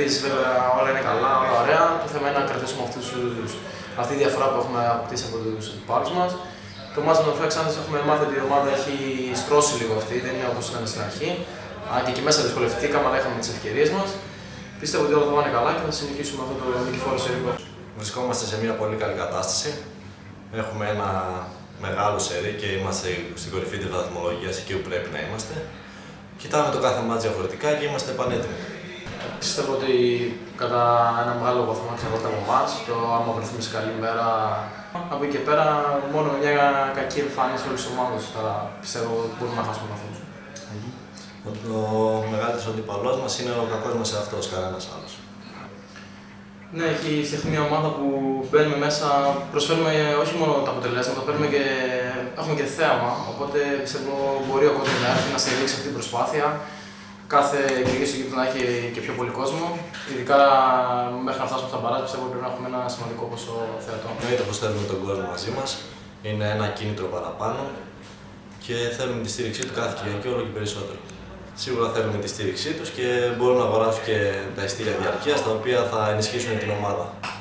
κερδίζεις, βέβαια όλα είναι καλά, όλα ωραία. Το θέμα είναι να κρατήσουμε αυτή τη διαφορά που έχουμε αποκτήσει από τους αντιπάλους μας. Το μάτς με τον Φέξ έχουμε μάθει ότι η ομάδα έχει στρώσει λίγο αυτή, δεν είναι όπως ήταν στην αρχή. Αν και εκεί μέσα δυσκολευτήκαμε, αλλά είχαμε τις ευκαιρίες μας. Πιστεύω ότι όλα θα πάνε καλά και θα συνεχίσουμε αυτό το νικηφόρο σερί. Βρισκόμαστε σε μια πολύ καλή κατάσταση. Έχουμε ένα μεγάλο σερί και είμαστε στην κορυφή της βαθμολογίας, εκεί που πρέπει να είμαστε. Κοιτάμε το κάθε μάτς διαφορετικά και είμαστε πανέτοιμοι. Πιστεύω ότι κατά ένα μεγάλο βαθμό εξαρτάται από εμάς. Το άμα βρεθούμε σε καλή μέρα. Από εκεί και πέρα, μόνο με μια κακή εμφάνιση όλης της ομάδας πιστεύω ότι μπορούμε να χάσουμε καθόλου. Ο μεγαλύτερος αντίπαλός μας είναι ο κακός μας εαυτός, κανένας άλλος. Ναι, έχει φτιαχτεί μια ομάδα που μπαίνουμε μέσα, προσφέρουμε όχι μόνο τα αποτελέσματα, έχουμε και θέαμα. Οπότε πιστεύω μπορεί ο κόσμος να έρθει να στηρίξει αυτή την προσπάθεια. Κάθε εκδίκηση του γήπεδου να έχει και πιο πολύ κόσμο. Ειδικά μέχρι να φτάσουμε στα μπαράζ, πιστεύω πρέπει να έχουμε ένα σημαντικό ποσό θεατών. Εννοείται πως θέλουμε τον κόσμο μαζί μας. Είναι ένα κίνητρο παραπάνω και θέλουμε τη στήριξή του κάθε Κυριακή όλο και περισσότερο. Σίγουρα θέλουμε τη στήριξή τους και μπορούν να αγοράσουν και τα ειστήρια διαρκείας τα οποία θα ενισχύσουν την ομάδα.